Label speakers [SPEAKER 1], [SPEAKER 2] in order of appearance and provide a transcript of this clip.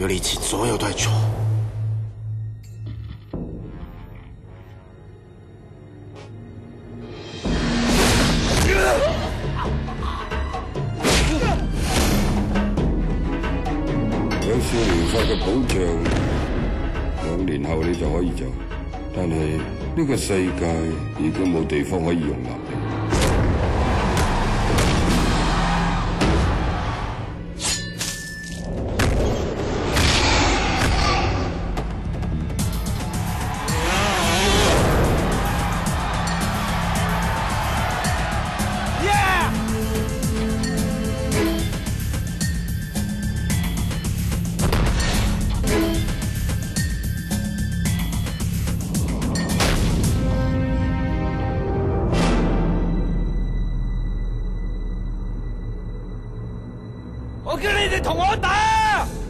[SPEAKER 1] 力气左右对出。
[SPEAKER 2] 有少年法嘅保障，2年後你就可以走。但係呢個世界已經冇地方可以容納你。
[SPEAKER 3] 我叫你哋同我打！